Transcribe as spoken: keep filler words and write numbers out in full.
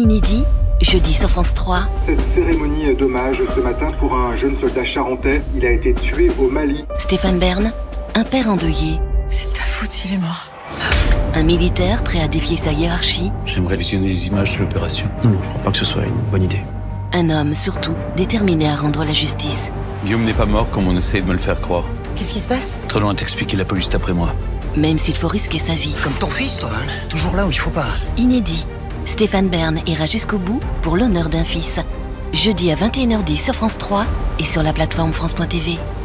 Inédit, jeudi sur France trois. Cette cérémonie d'hommage ce matin pour un jeune soldat charentais. Il a été tué au Mali. Stéphane Bern, un père endeuillé. C'est ta faute s'il est mort. Un militaire prêt à défier sa hiérarchie. J'aimerais visionner les images de l'opération. Non, non, je crois pas que ce soit une bonne idée. Un homme, surtout, déterminé à rendre la justice. Guillaume n'est pas mort comme on essaie de me le faire croire. Qu'est-ce qui se passe? Très loin de t'expliquer, la police après moi. Même s'il faut risquer sa vie. Comme ton fils, toi, hein. Toujours là où il faut pas. Inédit, Stéphane Bern ira jusqu'au bout pour l'honneur d'un fils. Jeudi à vingt et une heures dix sur France trois et sur la plateforme France point T V.